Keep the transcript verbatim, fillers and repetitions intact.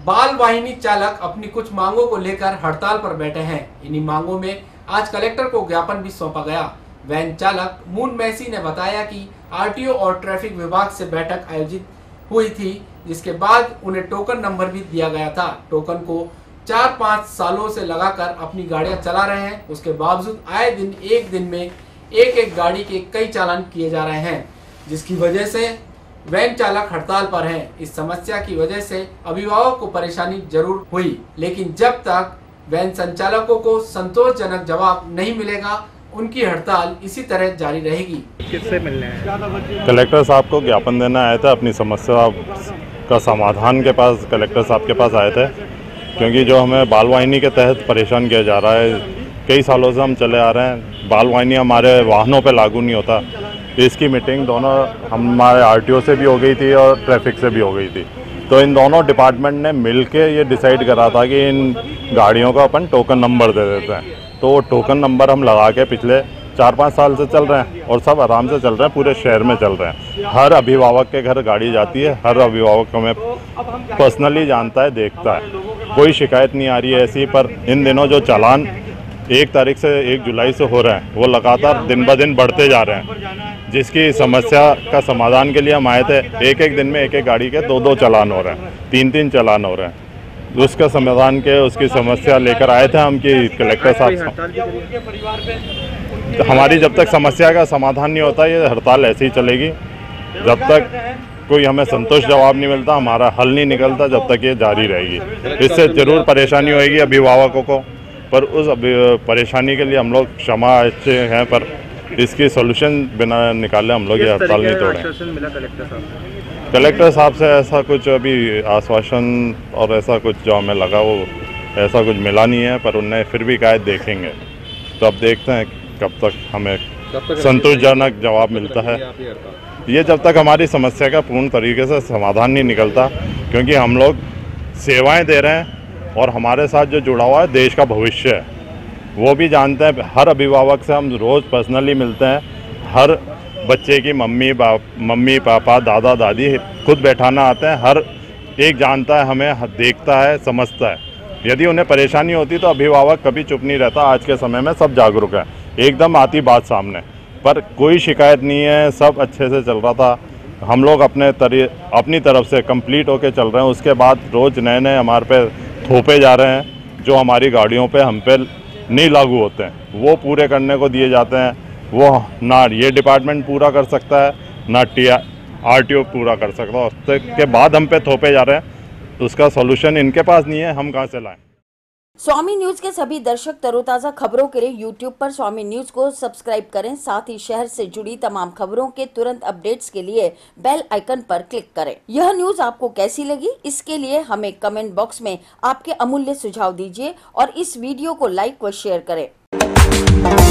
बाल वाहिनी चालक अपनी कुछ मांगों को लेकर हड़ताल पर बैठे हैं। इन्हीं मांगों में आज कलेक्टर को ज्ञापन भी सौंपा गया। वैन चालक मून मैसी ने बताया कि आरटीओ और ट्रैफिक विभाग से बैठक आयोजित हुई थी, जिसके बाद उन्हें टोकन नंबर भी दिया गया था। टोकन को चार पाँच सालों से लगाकर अपनी गाड़ियां चला रहे हैं। उसके बावजूद आए दिन एक दिन में एक एक गाड़ी के कई चालान किए जा रहे हैं, जिसकी वजह से वैन चालक हड़ताल पर हैं। इस समस्या की वजह से अभिभावक को परेशानी जरूर हुई, लेकिन जब तक वैन संचालकों को संतोषजनक जवाब नहीं मिलेगा, उनकी हड़ताल इसी तरह जारी रहेगी। किससे मिलने हैं? कलेक्टर साहब को ज्ञापन देना आया था। अपनी समस्या का समाधान के पास कलेक्टर साहब के पास आए थे, क्योंकि जो हमें बाल वाहिनी के तहत परेशान किया जा रहा है, कई सालों से हम चले आ रहे हैं। बाल वाहिनी हमारे वाहनों पे लागू नहीं होता। इसकी मीटिंग दोनों हमारे आरटीओ से भी हो गई थी और ट्रैफिक से भी हो गई थी। तो इन दोनों डिपार्टमेंट ने मिलके ये डिसाइड करा था कि इन गाड़ियों का अपन टोकन नंबर दे देते हैं। तो वो टोकन नंबर हम लगा के पिछले चार पाँच साल से चल रहे हैं और सब आराम से चल रहे हैं, पूरे शहर में चल रहे हैं। हर अभिभावक के घर गाड़ी जाती है, हर अभिभावक हमें पर्सनली जानता है, देखता है, कोई शिकायत नहीं आ रही है ऐसी। पर इन दिनों जो चालान एक तारीख से एक जुलाई से हो रहे हैं, वो लगातार दिन ब दिन बढ़ते जा रहे हैं, जिसकी समस्या का समाधान के लिए हम आए थे। एक एक दिन में एक एक गाड़ी के दो दो चालान हो रहे हैं, तीन तीन चालान हो रहे हैं। उसका समाधान के उसकी समस्या लेकर आए थे हम कि कलेक्टर साहब, हमारी जब तक समस्या का समाधान नहीं होता ये हड़ताल ऐसे ही चलेगी। जब तक कोई हमें संतोष जवाब नहीं मिलता, हमारा हल नहीं निकलता, जब तक ये जारी रहेगी। इससे जरूर परेशानी होगी अभिभावकों को, पर उस परेशानी के लिए हम लोग क्षमा अच्छे हैं, पर इसकी सोल्यूशन बिना निकाले हम लोग ये हड़ताल नहीं तोड़ें। कलेक्टर साहब से ऐसा कुछ अभी आश्वासन और ऐसा कुछ जो हमें लगा वो ऐसा कुछ मिला नहीं है, पर उन्हें फिर भी कहा देखेंगे। तो अब देखते हैं कब तक हमें संतोषजनक जवाब मिलता है। ये जब तक हमारी समस्या का पूर्ण तरीके से समाधान नहीं निकलता, क्योंकि हम लोग सेवाएं दे रहे हैं और हमारे साथ जो जुड़ा हुआ है देश का भविष्य है, वो भी जानते हैं। हर अभिभावक से हम रोज़ पर्सनली मिलते हैं। हर बच्चे की मम्मी बाप मम्मी पापा दादा दादी खुद बैठाना आते हैं। हर एक जानता है, हमें देखता है, समझता है। यदि उन्हें परेशानी होती तो अभिभावक कभी चुप नहीं रहता। आज के समय में सब जागरूक है, एकदम आती बात सामने। पर कोई शिकायत नहीं है, सब अच्छे से चल रहा था। हम लोग अपने तरी अपनी तरफ से कंप्लीट होके चल रहे हैं। उसके बाद रोज़ नए नए हमारे पे थोपे जा रहे हैं, जो हमारी गाड़ियों पे हम पे नहीं लागू होते हैं, वो पूरे करने को दिए जाते हैं। वो ना ये डिपार्टमेंट पूरा कर सकता है, ना टी आरटीओ पूरा कर सकता है। उसके बाद हम पे थोपे जा रहे हैं, उसका सॉल्यूशन इनके पास नहीं है, हम कहाँ से लाएं। स्वामी न्यूज के सभी दर्शक तरोताजा खबरों के लिए यूट्यूब पर स्वामी न्यूज को सब्सक्राइब करें। साथ ही शहर से जुड़ी तमाम खबरों के तुरंत अपडेट्स के लिए बेल आइकन पर क्लिक करें। यह न्यूज आपको कैसी लगी, इसके लिए हमें कमेंट बॉक्स में आपके अमूल्य सुझाव दीजिए और इस वीडियो को लाइक व शेयर करें।